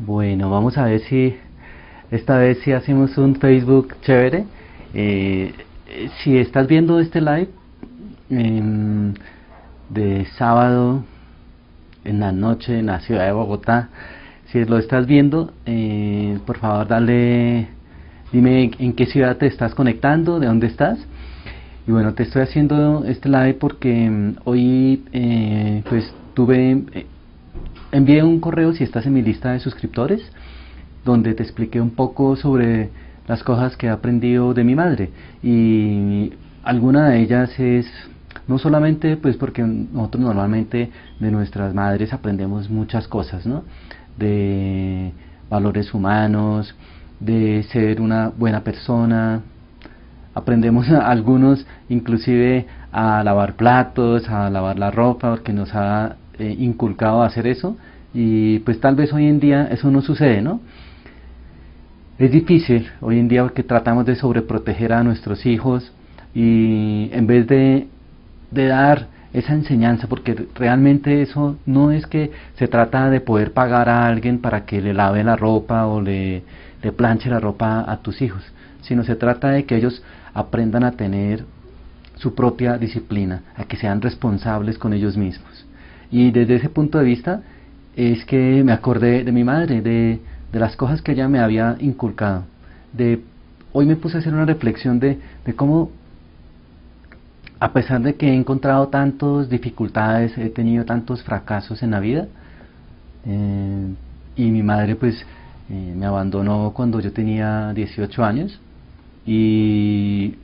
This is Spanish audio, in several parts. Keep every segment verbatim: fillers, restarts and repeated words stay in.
Bueno, vamos a ver si esta vez si hacemos un Facebook chévere. Eh, eh, si estás viendo este live em, de sábado en la noche en la ciudad de Bogotá, si lo estás viendo, eh, por favor dale, dime en qué ciudad te estás conectando, de dónde estás. Y bueno, te estoy haciendo este live porque mm, hoy eh, pues tuve, eh, envié un correo si estás en mi lista de suscriptores, donde te expliqué un poco sobre las cosas que he aprendido de mi madre. Y alguna de ellas es, no solamente pues porque nosotros normalmente de nuestras madres aprendemos muchas cosas, ¿no? De valores humanos, de ser una buena persona. Aprendemos a algunos inclusive a lavar platos, a lavar la ropa, porque nos ha eh, inculcado a hacer eso, y pues tal vez hoy en día eso no sucede, ¿no? Es difícil hoy en día porque tratamos de sobreproteger a nuestros hijos y en vez de, de dar esa enseñanza, porque realmente eso no es que se trata de poder pagar a alguien para que le lave la ropa o le, le planche la ropa a tus hijos, sino se trata de que ellos aprendan a tener su propia disciplina, a que sean responsables con ellos mismos. Y desde ese punto de vista es que me acordé de mi madre, de, de las cosas que ella me había inculcado. De, hoy me puse a hacer una reflexión de, de cómo, a pesar de que he encontrado tantas dificultades, he tenido tantos fracasos en la vida, eh, y mi madre pues eh, me abandonó cuando yo tenía dieciocho años, y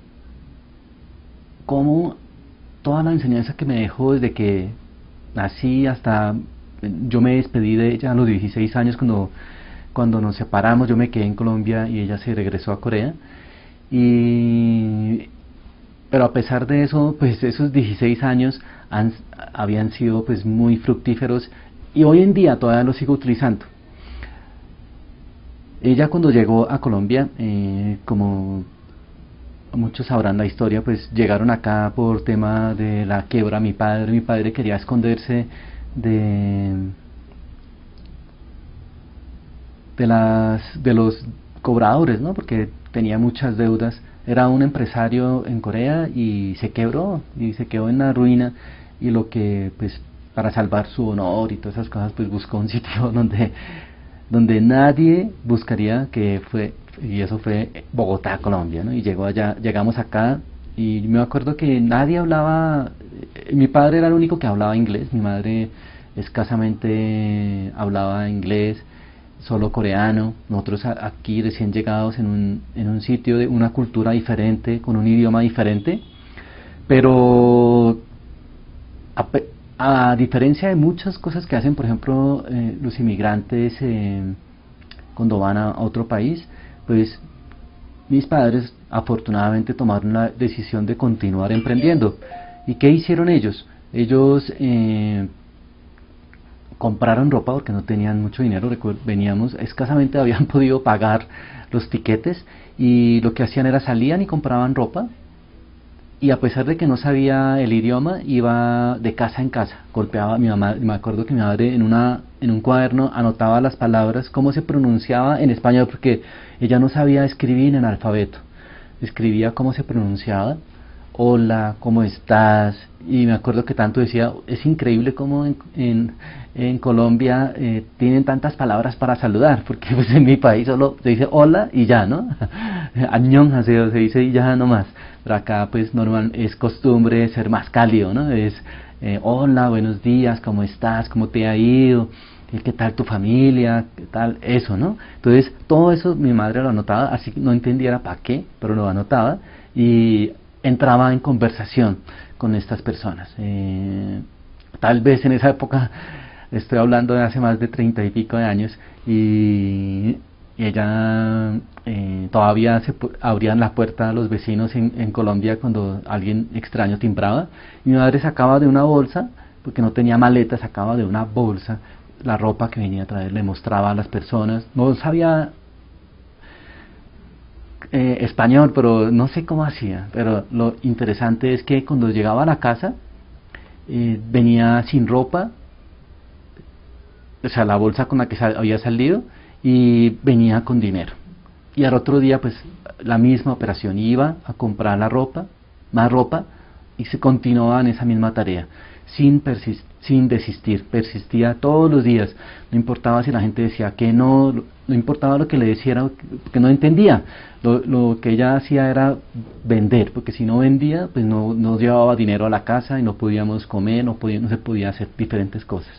como toda la enseñanza que me dejó desde que nací hasta yo me despedí de ella a los dieciséis años, cuando cuando nos separamos. Yo me quedé en Colombia y ella se regresó a Corea, y pero a pesar de eso, pues esos dieciséis años han, habían sido pues muy fructíferos, y hoy en día todavía los sigo utilizando. Ella cuando llegó a Colombia, eh, como muchos sabrán la historia, pues llegaron acá por tema de la quiebra. Mi padre, mi padre quería esconderse de de las de los cobradores, ¿no? Porque tenía muchas deudas. Era un empresario en Corea y se quebró y se quedó en la ruina, y lo que pues para salvar su honor y todas esas cosas pues buscó un sitio donde donde nadie buscaría, que fue, y eso fue Bogotá, Colombia, ¿no? Y llegó allá, llegamos acá, y me acuerdo que nadie hablaba, eh, mi padre era el único que hablaba inglés, mi madre escasamente hablaba inglés, solo coreano. Nosotros a, aquí recién llegados en un, en un sitio de una cultura diferente, con un idioma diferente, pero a, a diferencia de muchas cosas que hacen, por ejemplo, eh, los inmigrantes eh, cuando van a, a otro país, pues mis padres afortunadamente tomaron la decisión de continuar emprendiendo. ¿Y qué hicieron ellos? Ellos eh, compraron ropa porque no tenían mucho dinero. Veníamos, escasamente habían podido pagar los tiquetes, y lo que hacían era salían y compraban ropa, y a pesar de que no sabía el idioma, iba de casa en casa, golpeaba a mi mamá. Me acuerdo que mi madre en una en un cuaderno anotaba las palabras, cómo se pronunciaba en español, porque ella no sabía escribir en alfabeto, escribía cómo se pronunciaba: hola, ¿cómo estás? Y me acuerdo que tanto decía, es increíble cómo en, en, en Colombia eh, tienen tantas palabras para saludar, porque pues en mi país solo se dice hola y ya, ¿no? Annyeonghaseyo se dice y ya nomás. Pero acá pues normal es costumbre ser más cálido, ¿no? Es eh, hola, buenos días, ¿cómo estás? ¿Cómo te ha ido? ¿Qué tal tu familia? ¿Qué tal? Eso, ¿no? Entonces todo eso mi madre lo anotaba, así que no entendiera para qué, pero lo anotaba, y entraba en conversación con estas personas. Eh, tal vez en esa época, estoy hablando de hace más de treinta y pico de años, y, y ella eh, todavía se abrían la puerta a los vecinos en, en Colombia cuando alguien extraño timbraba, y mi madre sacaba de una bolsa, porque no tenía maleta, sacaba de una bolsa la ropa que venía a traer, le mostraba a las personas. No sabía Eh, español, pero no sé cómo hacía. Pero lo interesante es que cuando llegaba a la casa, eh, venía sin ropa, o sea, la bolsa con la que sal, había salido, y venía con dinero. Y al otro día, pues, la misma operación, iba a comprar la ropa, más ropa, y se continuaba en esa misma tarea, sin, persis sin desistir, persistía todos los días, no importaba si la gente decía que no, no importaba lo que le decía, porque no entendía, lo, lo que ella hacía era vender, porque si no vendía, pues no, no llevaba dinero a la casa y no podíamos comer, no, podía, no se podía hacer diferentes cosas.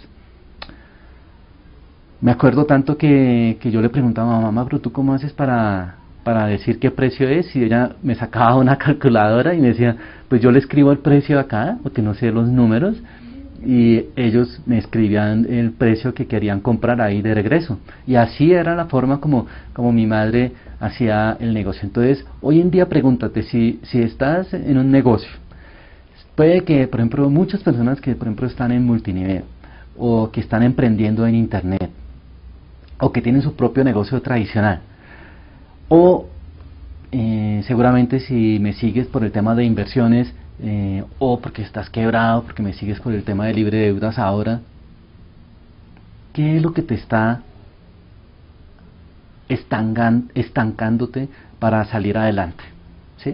Me acuerdo tanto que, que yo le preguntaba a mamá, pero ¿tú cómo haces para, para decir qué precio es? Y ella me sacaba una calculadora y me decía, pues yo le escribo el precio acá, porque no sé los números, y ellos me escribían el precio que querían comprar ahí de regreso. Y así era la forma como, como mi madre hacía el negocio. Entonces, hoy en día pregúntate, si, si estás en un negocio, puede que, por ejemplo, muchas personas que, por ejemplo, están en multinivel, o que están emprendiendo en internet, o que tienen su propio negocio tradicional, o eh, seguramente si me sigues por el tema de inversiones, eh, o porque estás quebrado, porque me sigues por el tema de libre de deudas ahora, ¿qué es lo que te está estancan, estancándote para salir adelante? ¿Sí?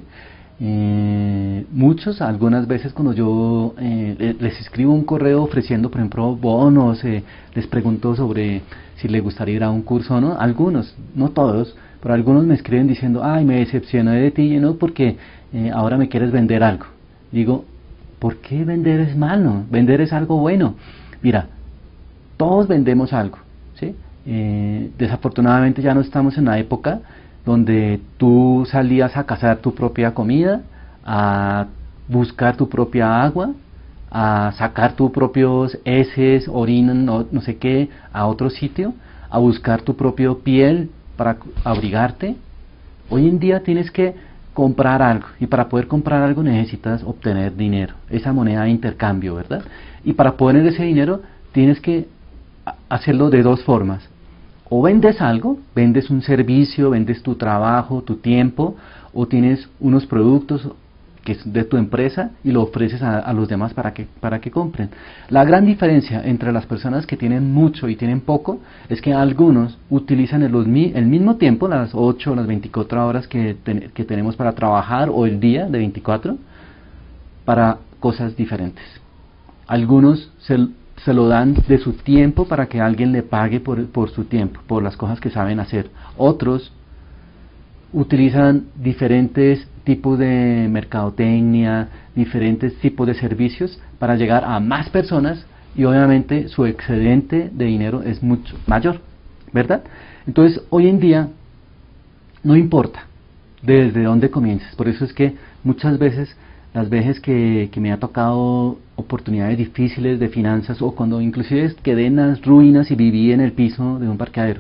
Eh, muchos, algunas veces cuando yo eh, les escribo un correo ofreciendo, por ejemplo, bonos, eh, les pregunto sobre si les gustaría ir a un curso o no, algunos, no todos, pero algunos me escriben diciendo, ay, me decepcioné de ti, ¿no? Porque eh, ahora me quieres vender algo. Digo, ¿por qué vender es malo? Vender es algo bueno. Mira, todos vendemos algo, ¿sí? Eh, desafortunadamente ya no estamos en la época donde tú salías a cazar tu propia comida, a buscar tu propia agua, a sacar tus propios heces, orina, no, no sé qué, a otro sitio, a buscar tu propio piel para abrigarte. Hoy en día tienes que comprar algo, y para poder comprar algo necesitas obtener dinero, esa moneda de intercambio, ¿verdad? Y para poner ese dinero tienes que hacerlo de dos formas. O vendes algo, vendes un servicio, vendes tu trabajo, tu tiempo, o tienes unos productos que es de tu empresa y lo ofreces a, a los demás para que, para que compren. La gran diferencia entre las personas que tienen mucho y tienen poco es que algunos utilizan el, el mismo tiempo, las ocho o las veinticuatro horas que, ten, que tenemos para trabajar, o el día de veinticuatro, para cosas diferentes. Algunos se, se lo dan de su tiempo para que alguien le pague por, por su tiempo, por las cosas que saben hacer. Otros utilizan diferentes tipos de mercadotecnia, diferentes tipos de servicios para llegar a más personas, y obviamente su excedente de dinero es mucho mayor, ¿verdad? Entonces, hoy en día no importa desde dónde comiences. Por eso es que muchas veces, las veces que, que me ha tocado oportunidades difíciles de finanzas, o cuando inclusive quedé en las ruinas y viví en el piso de un parqueadero,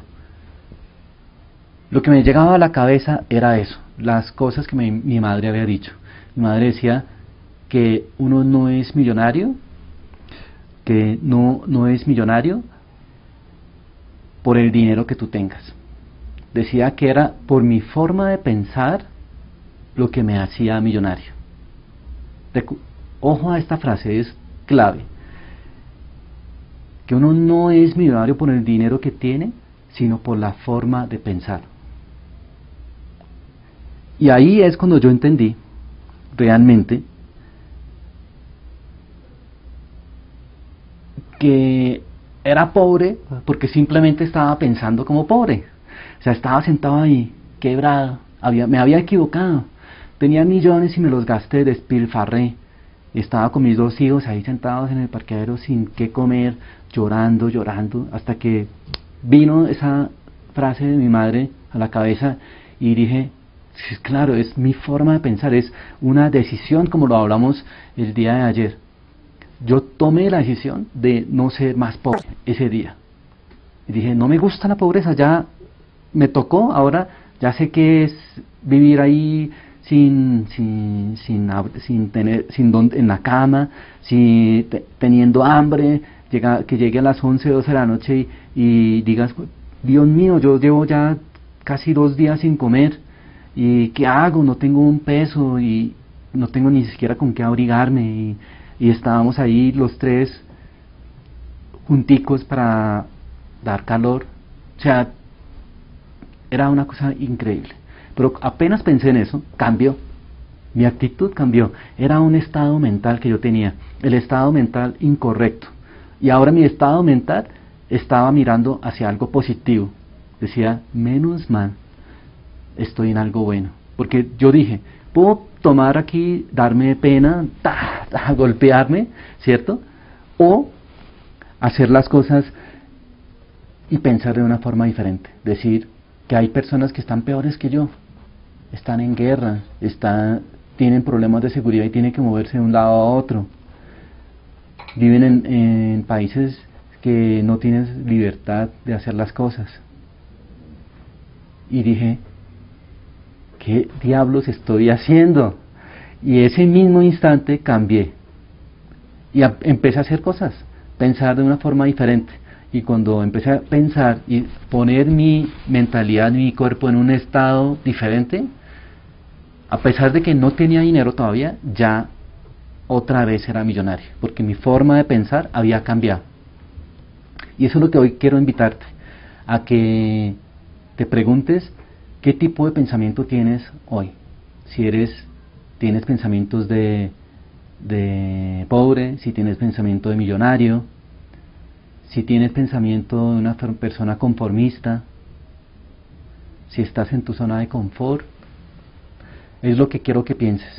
lo que me llegaba a la cabeza era eso, las cosas que me, mi madre había dicho. Mi madre decía que uno no es millonario, que no, no es millonario por el dinero que tú tengas. Decía que era por mi forma de pensar lo que me hacía millonario. Recu- Ojo a esta frase, es clave. Que uno no es millonario por el dinero que tiene, sino por la forma de pensar. Y ahí es cuando yo entendí realmente que era pobre porque simplemente estaba pensando como pobre. O sea, estaba sentado ahí, quebrado, había, me había equivocado. Tenía millones y me los gasté, despilfarré. Estaba con mis dos hijos ahí sentados en el parqueadero sin qué comer, llorando, llorando, hasta que vino esa frase de mi madre a la cabeza y dije, claro, es mi forma de pensar, es una decisión, como lo hablamos el día de ayer. Yo tomé la decisión de no ser más pobre ese día. Y dije, no me gusta la pobreza, ya me tocó, ahora ya sé qué es vivir ahí sin sin sin, sin tener sin don, en la cama, si te, teniendo hambre, llega, que llegue a las once, doce de la noche y, y digas, Dios mío, yo llevo ya casi dos días sin comer, y ¿qué hago? No tengo un peso y no tengo ni siquiera con qué abrigarme, y, y estábamos ahí los tres junticos para dar calor. O sea, Era una cosa increíble. Pero apenas pensé en eso, cambió. Mi actitud cambió. Era un estado mental que yo tenía, el estado mental incorrecto. Y ahora mi estado mental estaba mirando hacia algo positivo. Decía, menos mal, estoy en algo bueno. Porque yo dije, puedo tomar aquí, darme pena, ta, ta, golpearme, ¿cierto? O hacer las cosas y pensar de una forma diferente. Decir que hay personas que están peores que yo, están en guerra, están, tienen problemas de seguridad y tienen que moverse de un lado a otro. Viven en, en países que no tienen libertad de hacer las cosas. Y dije, ¿qué diablos estoy haciendo? Y ese mismo instante cambié. Y a, empecé a hacer cosas, pensar de una forma diferente. Y cuando empecé a pensar y poner mi mentalidad, mi cuerpo en un estado diferente, a pesar de que no tenía dinero todavía, ya otra vez era millonario, porque mi forma de pensar había cambiado. Y eso es lo que hoy quiero invitarte, a que te preguntes qué tipo de pensamiento tienes hoy. Si eres, tienes pensamientos de, de pobre, si tienes pensamiento de millonario, si tienes pensamiento de una persona conformista, si estás en tu zona de confort. Es lo que quiero que pienses.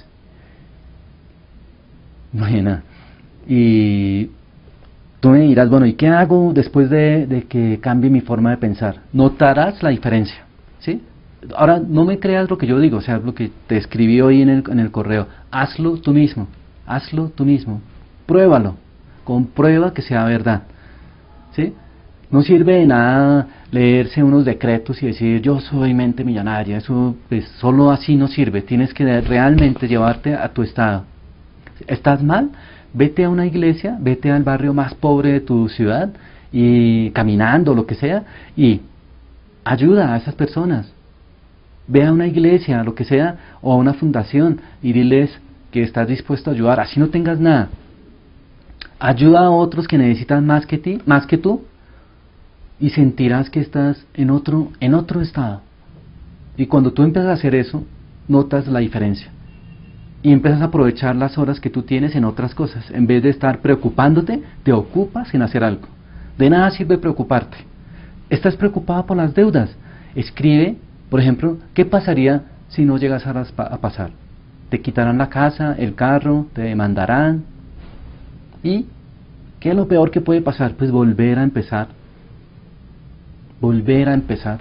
Bueno, y tú me dirás, bueno, ¿y qué hago después de, de que cambie mi forma de pensar? Notarás la diferencia, ¿sí? Ahora, no me creas lo que yo digo, o sea, lo que te escribí hoy en el, en el correo. Hazlo tú mismo, hazlo tú mismo, pruébalo, comprueba que sea verdad, ¿sí? No sirve de nada leerse unos decretos y decir yo soy mente millonaria, eso pues, solo así no sirve, tienes que realmente llevarte a tu estado. ¿Estás mal? Vete a una iglesia, vete al barrio más pobre de tu ciudad y caminando, lo que sea, y ayuda a esas personas. Ve a una iglesia, lo que sea, o a una fundación y diles que estás dispuesto a ayudar, así no tengas nada. Ayuda a otros que necesitan más que ti, más que tú, y sentirás que estás en otro, en otro estado. Y cuando tú empiezas a hacer eso, notas la diferencia. Y empiezas a aprovechar las horas que tú tienes en otras cosas. En vez de estar preocupándote, te ocupas en hacer algo. De nada sirve preocuparte. Estás preocupado por las deudas. Escribe, por ejemplo, ¿qué pasaría si no llegas a, a pasar? Te quitarán la casa, el carro, te demandarán. ¿Y qué es lo peor que puede pasar? Pues volver a empezar. Volver a empezar.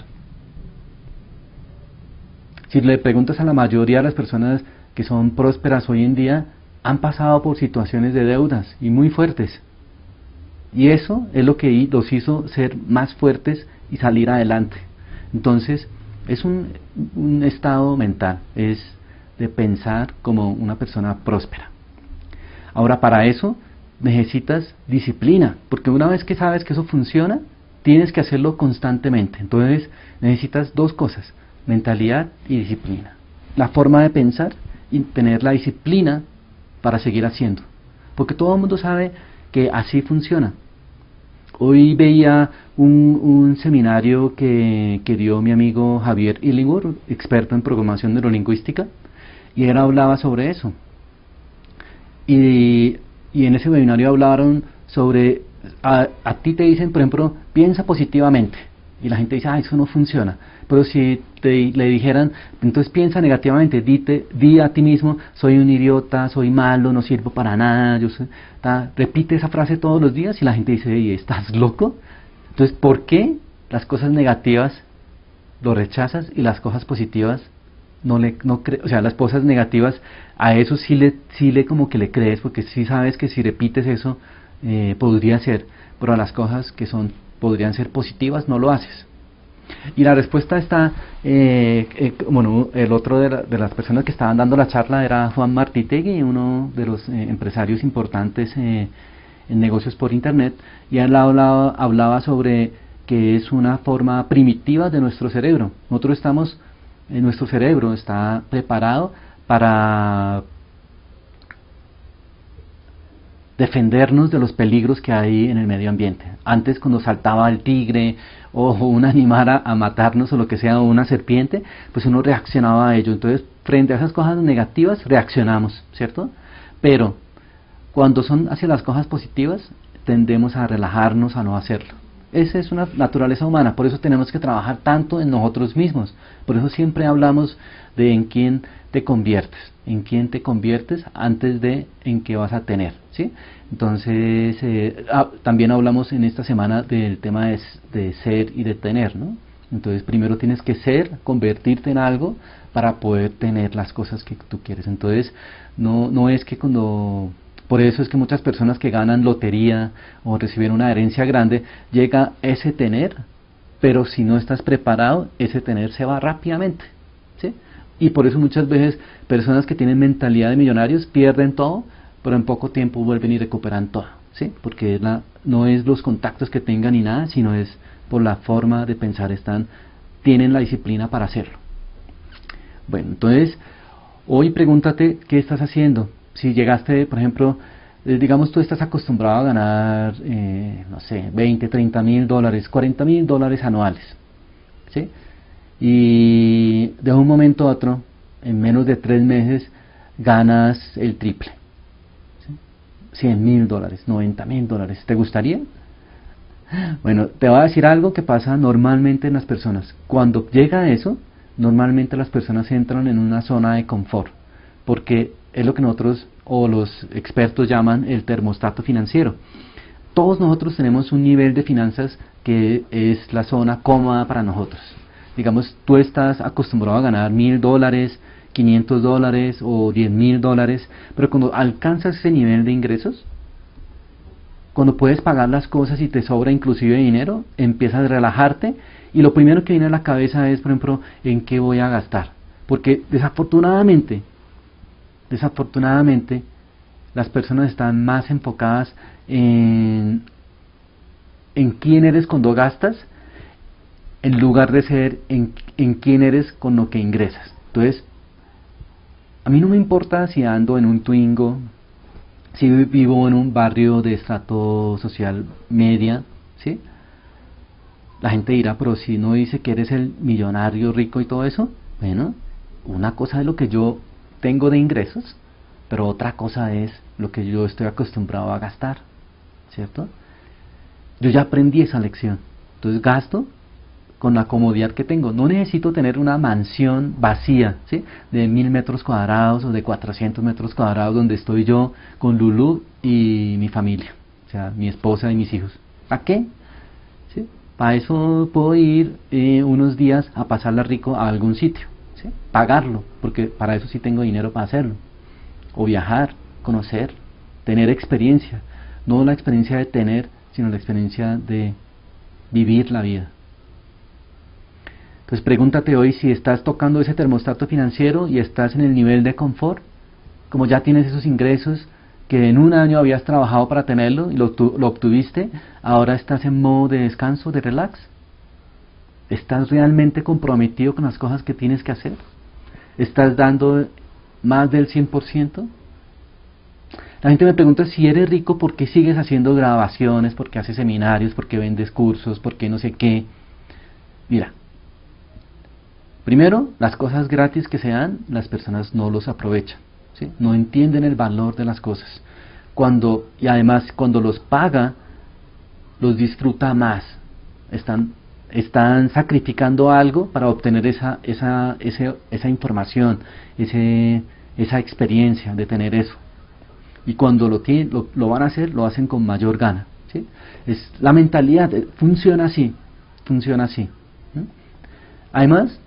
Si le preguntas a la mayoría de las personas que son prósperas hoy en día, han pasado por situaciones de deudas y muy fuertes. Y eso es lo que los hizo ser más fuertes y salir adelante. Entonces, es un, un estado mental, es de pensar como una persona próspera. Ahora, para eso necesitas disciplina, porque una vez que sabes que eso funciona, tienes que hacerlo constantemente. Entonces, necesitas dos cosas, mentalidad y disciplina. La forma de pensar y tener la disciplina para seguir haciendo, porque todo el mundo sabe que así funciona. Hoy veía un, un seminario que, que dio mi amigo Javier Illingworth, experto en programación neurolingüística, y él hablaba sobre eso. Y, y en ese webinario hablaron sobre, a, a ti te dicen, por ejemplo, piensa positivamente, y la gente dice, ah, eso no funciona. Pero si te, le dijeran, entonces piensa negativamente, dite, di a ti mismo, soy un idiota, soy malo, no sirvo para nada, yo soy, ta, repite esa frase todos los días y la gente dice, ¿y estás loco? Entonces, ¿por qué las cosas negativas lo rechazas y las cosas positivas no le, no cre o sea, las cosas negativas a eso sí le, sí le como que le crees, porque sí sabes que si repites eso eh, podría ser, pero a las cosas que son podrían ser positivas no lo haces? Y la respuesta está, eh, eh, bueno, el otro de, la, de las personas que estaban dando la charla era Juan Martitegui, uno de los eh, empresarios importantes eh, en negocios por internet, y él hablaba, hablaba sobre que es una forma primitiva de nuestro cerebro. Nosotros estamos, eh, nuestro cerebro está preparado para defendernos de los peligros que hay en el medio ambiente. Antes, cuando saltaba el tigre o un animal a, a matarnos o lo que sea, o una serpiente, pues uno reaccionaba a ello. Entonces, frente a esas cosas negativas, reaccionamos, ¿cierto? Pero cuando son hacia las cosas positivas, tendemos a relajarnos, a no hacerlo. Esa es una naturaleza humana, por eso tenemos que trabajar tanto en nosotros mismos. Por eso siempre hablamos de en quién te conviertes, en quién te conviertes antes de en qué vas a tener, ¿sí? Entonces, eh, ah, también hablamos en esta semana del tema de, de ser y de tener, ¿no? Entonces, primero tienes que ser, convertirte en algo para poder tener las cosas que tú quieres. Entonces, no, no es que cuando... Por eso es que muchas personas que ganan lotería o reciben una herencia grande, llega ese tener, pero si no estás preparado, ese tener se va rápidamente, ¿sí? Y por eso muchas veces personas que tienen mentalidad de millonarios pierden todo, pero en poco tiempo vuelven y recuperan todo, ¿sí? Porque es la, no es los contactos que tengan ni nada, sino es por la forma de pensar, están, tienen la disciplina para hacerlo. Bueno, entonces, hoy pregúntate qué estás haciendo. Si llegaste, por ejemplo, eh, digamos tú estás acostumbrado a ganar, eh, no sé, veinte, treinta mil dólares, cuarenta mil dólares anuales, ¿sí? Y de un momento a otro, en menos de tres meses, ganas el triple, ¿sí? cien mil dólares, noventa mil dólares. ¿Te gustaría? Bueno, te voy a decir algo que pasa normalmente en las personas. Cuando llega eso, normalmente las personas entran en una zona de confort, porque es lo que nosotros o los expertos llaman el termostato financiero. Todos nosotros tenemos un nivel de finanzas que es la zona cómoda para nosotros. Digamos, tú estás acostumbrado a ganar mil dólares, quinientos dólares o diez mil dólares, pero cuando alcanzas ese nivel de ingresos, cuando puedes pagar las cosas y te sobra inclusive dinero, empiezas a relajarte y lo primero que viene a la cabeza es, por ejemplo, ¿en qué voy a gastar? Porque desafortunadamente, desafortunadamente, las personas están más enfocadas en, en quién eres cuando gastas, en lugar de ser en, en quién eres con lo que ingresas. Entonces, a mí no me importa si ando en un Twingo, si vivo en un barrio de estrato social media, ¿sí? La gente dirá, pero si no dice que eres el millonario rico y todo eso, bueno, una cosa es lo que yo tengo de ingresos, pero otra cosa es lo que yo estoy acostumbrado a gastar, ¿cierto? Yo ya aprendí esa lección, entonces gasto con la comodidad que tengo. No necesito tener una mansión vacía, ¿sí? De mil metros cuadrados o de cuatrocientos metros cuadrados donde estoy yo con Lulú y mi familia, o sea, mi esposa y mis hijos. ¿Para qué? ¿Sí? Para eso puedo ir eh, unos días a pasarla rico a algún sitio, ¿sí? Pagarlo, porque para eso sí tengo dinero para hacerlo. O viajar, conocer, tener experiencia. No la experiencia de tener, sino la experiencia de vivir la vida. Entonces pregúntate hoy si estás tocando ese termostato financiero y estás en el nivel de confort, como ya tienes esos ingresos que en un año habías trabajado para tenerlo y lo, lo obtuviste, ahora estás en modo de descanso, de relax. ¿Estás realmente comprometido con las cosas que tienes que hacer? ¿Estás dando más del cien por ciento? La gente me pregunta si eres rico, ¿por qué sigues haciendo grabaciones? ¿Por qué haces seminarios? ¿Por qué vendes cursos? ¿Por qué no sé qué? Mira, primero, las cosas gratis que se dan, las personas no los aprovechan, ¿sí? No entienden el valor de las cosas. Cuando, y además, cuando los paga, los disfruta más. Están, están sacrificando algo para obtener esa, esa, ese, esa información, ese, esa experiencia de tener eso. Y cuando lo, tienen, lo, lo van a hacer, lo hacen con mayor gana, ¿sí? Es, la mentalidad funciona así, funciona así. ¿sí? Además,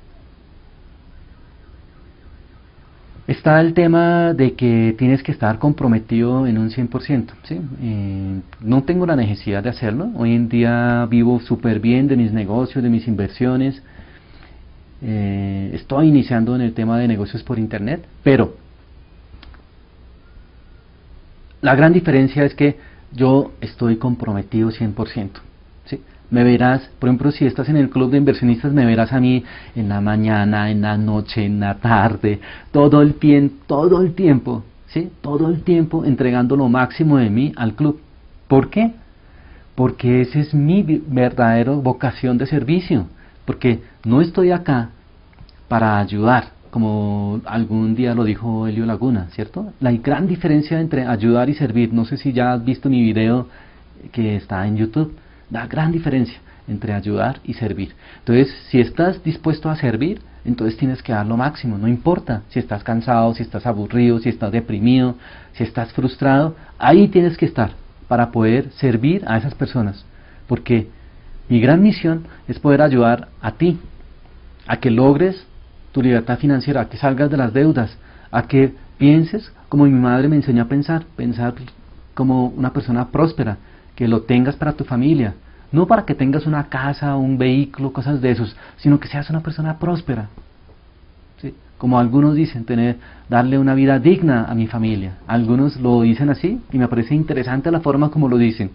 está el tema de que tienes que estar comprometido en un cien por ciento, ¿sí? Eh, no tengo la necesidad de hacerlo. Hoy en día vivo súper bien de mis negocios, de mis inversiones. Eh, estoy iniciando en el tema de negocios por internet, pero la gran diferencia es que yo estoy comprometido cien por ciento, ¿sí? Me verás, por ejemplo, si estás en el club de inversionistas, me verás a mí en la mañana, en la noche, en la tarde, todo el tiempo, todo el tiempo, ¿sí? Todo el tiempo entregando lo máximo de mí al club. ¿Por qué? Porque esa es mi verdadera vocación de servicio. Porque no estoy acá para ayudar, como algún día lo dijo Elio Laguna, ¿cierto? La gran diferencia entre ayudar y servir, no sé si ya has visto mi video que está en YouTube, la gran diferencia entre ayudar y servir. Entonces, si estás dispuesto a servir, entonces tienes que dar lo máximo, no importa si estás cansado, si estás aburrido, si estás deprimido, si estás frustrado, ahí tienes que estar para poder servir a esas personas, porque mi gran misión es poder ayudar a ti, a que logres tu libertad financiera, a que salgas de las deudas, a que pienses como mi madre me enseñó a pensar, pensar como una persona próspera, que lo tengas para tu familia, no para que tengas una casa, un vehículo, cosas de esos, sino que seas una persona próspera. ¿Sí? Como algunos dicen, tener, darle una vida digna a mi familia. Algunos lo dicen así y me parece interesante la forma como lo dicen.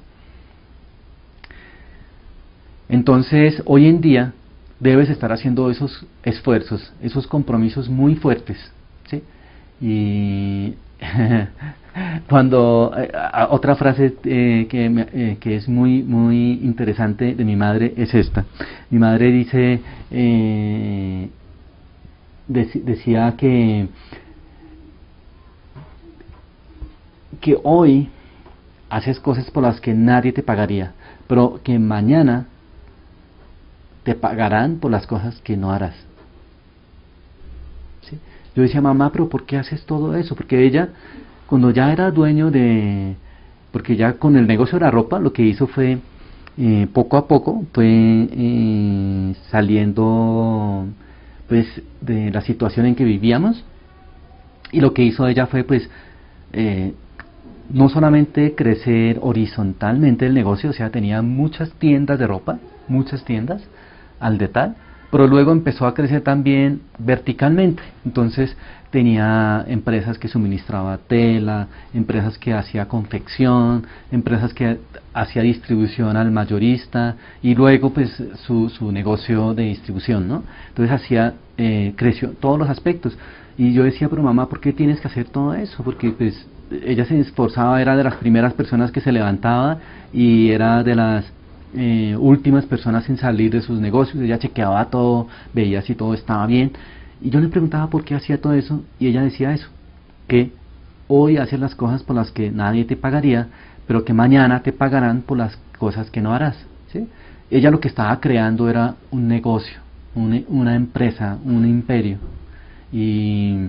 Entonces, hoy en día debes estar haciendo esos esfuerzos, esos compromisos muy fuertes, ¿sí? Y cuando eh, otra frase eh, que, me, eh, que es muy muy interesante de mi madre es esta. Mi madre dice eh, dec decía que que hoy haces cosas por las que nadie te pagaría, pero que mañana te pagarán por las cosas que no harás. ¿Sí? Yo decía, mamá, pero ¿por qué haces todo eso? Porque ella, cuando ya era dueño de... Porque ya con el negocio de la ropa, lo que hizo fue, eh, poco a poco, fue eh, saliendo pues de la situación en que vivíamos. Y lo que hizo ella fue, pues, eh, no solamente crecer horizontalmente el negocio, o sea, tenía muchas tiendas de ropa, muchas tiendas, al detalle, pero luego empezó a crecer también verticalmente. Entonces tenía empresas que suministraba tela, empresas que hacía confección, empresas que hacía distribución al mayorista y luego pues su, su negocio de distribución, ¿no? Entonces hacía, eh, creció todos los aspectos. Y yo decía, pero mamá, ¿por qué tienes que hacer todo eso? Porque pues ella se esforzaba, era de las primeras personas que se levantaba y era de las Eh, últimas personas en salir de sus negocios. Ella chequeaba todo, veía si todo estaba bien, y yo le preguntaba por qué hacía todo eso, y ella decía eso, que hoy haces las cosas por las que nadie te pagaría, pero que mañana te pagarán por las cosas que no harás, ¿sí? Ella lo que estaba creando era un negocio, una, una empresa, un imperio, y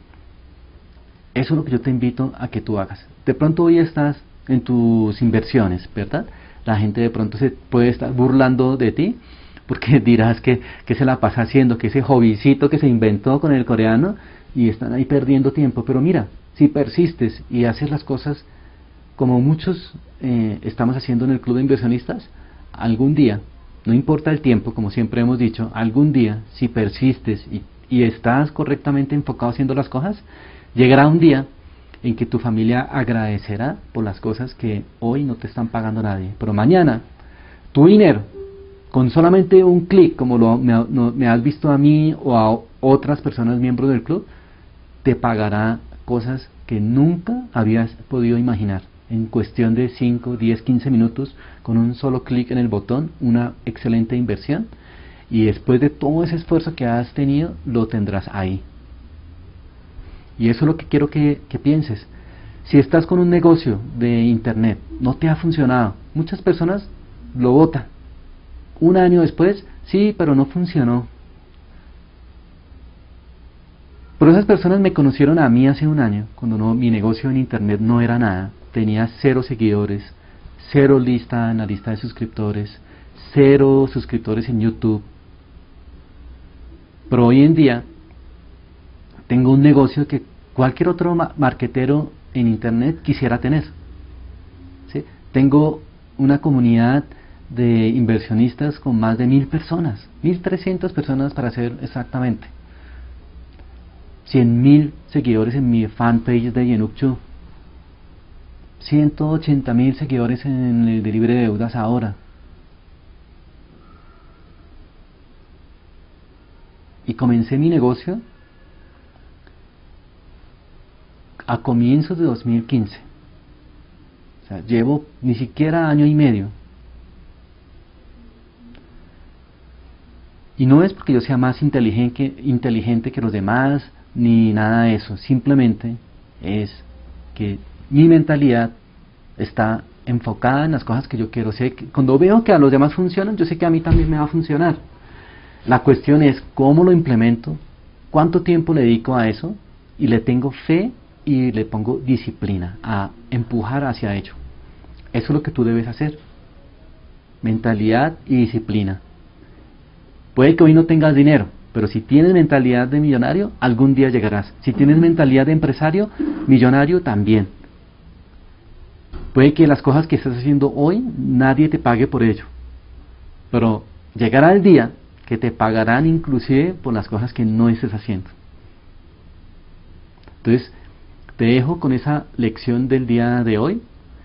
eso es lo que yo te invito a que tú hagas. De pronto hoy estás en tus inversiones, ¿verdad? La gente de pronto se puede estar burlando de ti, porque dirás que, que se la pasa haciendo, que ese hobbycito que se inventó con el coreano, y están ahí perdiendo tiempo. Pero mira, si persistes y haces las cosas como muchos eh, estamos haciendo en el Club de Inversionistas, algún día, no importa el tiempo, como siempre hemos dicho, algún día, si persistes y, y estás correctamente enfocado haciendo las cosas, llegará un día en que tu familia agradecerá por las cosas que hoy no te están pagando nadie, pero mañana tu dinero, con solamente un clic, como lo, me, no, me has visto a mí o a otras personas miembros del club, te pagará cosas que nunca habías podido imaginar. En cuestión de cinco, diez, quince minutos, con un solo clic en el botón, una excelente inversión, y después de todo ese esfuerzo que has tenido, lo tendrás ahí. Y eso es lo que quiero que, que pienses. Si estás con un negocio de internet, no te ha funcionado, muchas personas lo botan. Un año después, sí, pero no funcionó. Pero esas personas me conocieron a mí hace un año, cuando no, mi negocio en internet no era nada. Tenía cero seguidores, cero lista en la lista de suscriptores, cero suscriptores en YouTube. Pero hoy en día tengo un negocio que cualquier otro marketero en internet quisiera tener, ¿sí? Tengo una comunidad de inversionistas con más de mil personas, mil trescientas personas para ser exactamente, cien mil seguidores en mi fanpage de Yenukchu, ciento ochenta mil seguidores en el de Libre de Deudas ahora. Y comencé mi negocio a comienzos de dos mil quince. O sea, llevo ni siquiera año y medio. Y no es porque yo sea más inteligente, inteligente que los demás, ni nada de eso. Simplemente es que mi mentalidad está enfocada en las cosas que yo quiero. Sé que cuando veo que a los demás funcionan, yo sé que a mí también me va a funcionar. La cuestión es cómo lo implemento, cuánto tiempo le dedico a eso, y le tengo fe y le pongo disciplina a empujar hacia ello. Eso es lo que tú debes hacer. Mentalidad y disciplina. Puede que hoy no tengas dinero, pero si tienes mentalidad de millonario, algún día llegarás. Si tienes mentalidad de empresario, millonario también. Puede que las cosas que estás haciendo hoy, nadie te pague por ello. Pero llegará el día que te pagarán inclusive por las cosas que no estés haciendo. Entonces, te dejo con esa lección del día de hoy.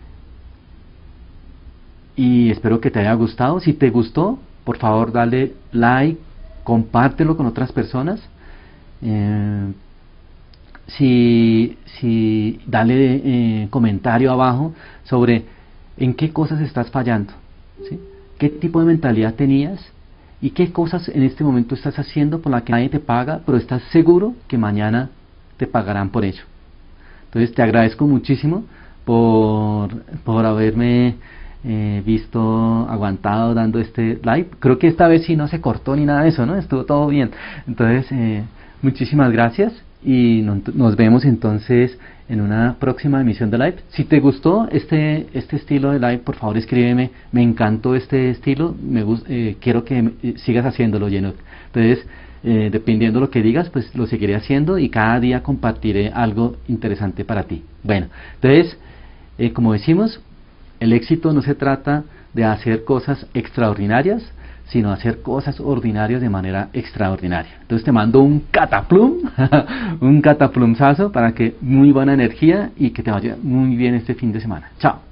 Y espero que te haya gustado. Si te gustó, por favor dale like, compártelo con otras personas. Eh, si, si dale eh, comentario abajo sobre en qué cosas estás fallando, ¿sí? Qué tipo de mentalidad tenías y qué cosas en este momento estás haciendo por la que nadie te paga, pero estás seguro que mañana te pagarán por ello. Entonces te agradezco muchísimo por, por haberme eh, visto, aguantado dando este live. Creo que esta vez sí no se cortó ni nada de eso, ¿no? Estuvo todo bien. Entonces, eh, muchísimas gracias y no, nos vemos entonces en una próxima emisión de live. Si te gustó este este estilo de live, por favor escríbeme. Me encantó este estilo. Me gust, eh, quiero que eh, sigas haciéndolo, Yenuk. Entonces, eh, dependiendo de lo que digas, pues lo seguiré haciendo y cada día compartiré algo interesante para ti. Bueno, entonces, eh, como decimos, el éxito no se trata de hacer cosas extraordinarias, sino hacer cosas ordinarias de manera extraordinaria. Entonces te mando un cataplum, un cataplumzazo para que muy buena energía y que te vaya muy bien este fin de semana. Chao.